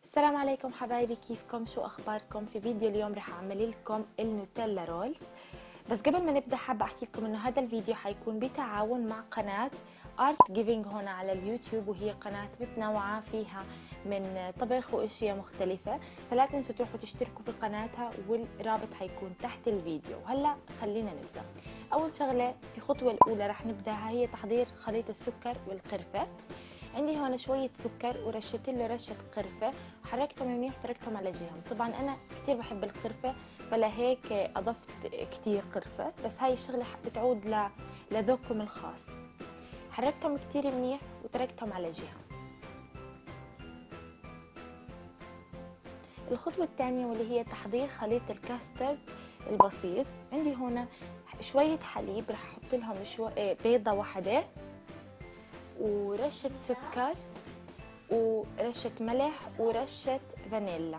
السلام عليكم حبايبي، كيفكم؟ شو اخباركم؟ في فيديو اليوم رح اعمل لكم النوتيلا رولز. بس قبل ما نبدا حابه احكي لكم انه هذا الفيديو حيكون بتعاون مع قناه ارت جيفينج هون على اليوتيوب، وهي قناه متنوعه فيها من طبخ واشياء مختلفه، فلا تنسوا تروحوا تشتركوا في قناتها والرابط حيكون تحت الفيديو. وهلا خلينا نبدا. اول شغله في الخطوه الاولى رح نبداها هي تحضير خليط السكر والقرفه. عندي هون شوية سكر ورشيت له رشة قرفة وحركتهم منيح وتركتهم على جنب. طبعا أنا كتير بحب القرفة فلهيك أضفت كتير قرفة، بس هاي الشغلة بتعود لذوقكم الخاص. حركتهم كتير منيح وتركتهم على جهة. الخطوة الثانية واللي هي تحضير خليط الكاسترد البسيط. عندي هون شوية حليب، رح أحط لهم بيضة واحدة ورشة سكر ورشة ملح ورشة فانيلا.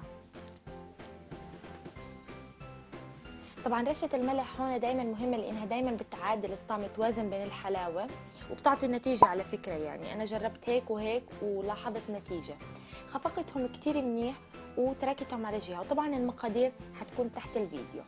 طبعا رشة الملح هون دايما مهمة لانها دايما بتعادل الطعم، توازن بين الحلاوة وبتعطي النتيجة. على فكرة يعني انا جربت هيك وهيك ولاحظت نتيجة. خفقتهم كتير منيح وتركتهم على جهة، وطبعا المقادير حتكون تحت الفيديو.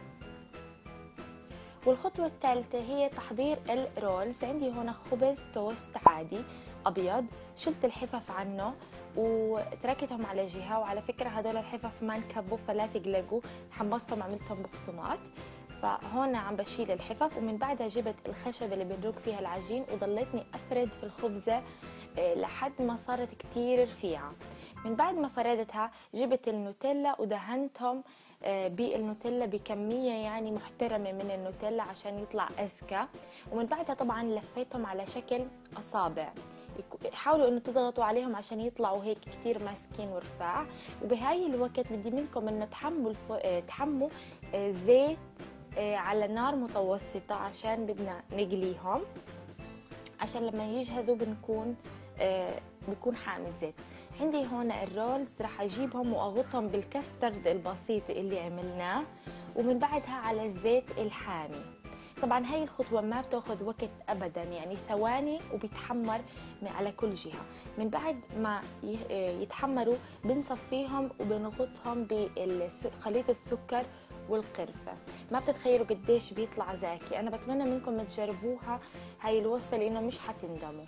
والخطوة الثالثة هي تحضير الرولز. عندي هنا خبز توست عادي أبيض، شلت الحفف عنه وتركتهم على جهة. وعلى فكرة هدول الحفف ما انكبوا فلا تقلقوا، حمصتهم عملتهم بقسماط. فهون عم بشيل الحفف، ومن بعدها جبت الخشبة اللي بنرج فيها العجين وضليتني أفرد في الخبزة لحد ما صارت كتير رفيعة. من بعد ما فردتها جبت النوتيلا ودهنتهم بالنوتيلا بكمية يعني محترمة من النوتيلا عشان يطلع أزكى. ومن بعدها طبعا لفيتهم على شكل أصابع، حاولوا انه تضغطوا عليهم عشان يطلعوا هيك كتير ماسكين ورفاع. وبهاي الوقت بدي منكم انه تحموا زيت على نار متوسطة عشان بدنا نقليهم، عشان لما يجهزوا بيكون حامي الزيت. عندي هون الرولز رح اجيبهم واغطهم بالكاسترد البسيط اللي عملناه، ومن بعدها على الزيت الحامي. طبعا هاي الخطوة ما بتاخذ وقت ابدا، يعني ثواني وبيتحمر على كل جهة. من بعد ما يتحمروا بنصفيهم وبنغطهم بخليط السكر والقرفة. ما بتتخيلوا قديش بيطلع زاكي. انا بتمنى منكم تجربوها هاي الوصفة لانه مش حتندموا.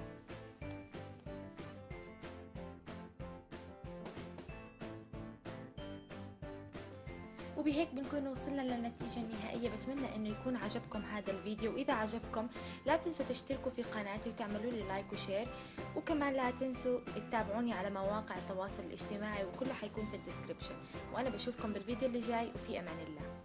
وبهيك بنكون وصلنا للنتيجة النهائية. بتمنى انه يكون عجبكم هذا الفيديو، واذا عجبكم لا تنسوا تشتركوا في قناتي وتعملوا لي لايك وشير، وكمان لا تنسوا تتابعوني على مواقع التواصل الاجتماعي وكله حيكون في الديسكريبشن. وانا بشوفكم بالفيديو اللي جاي، وفي امان الله.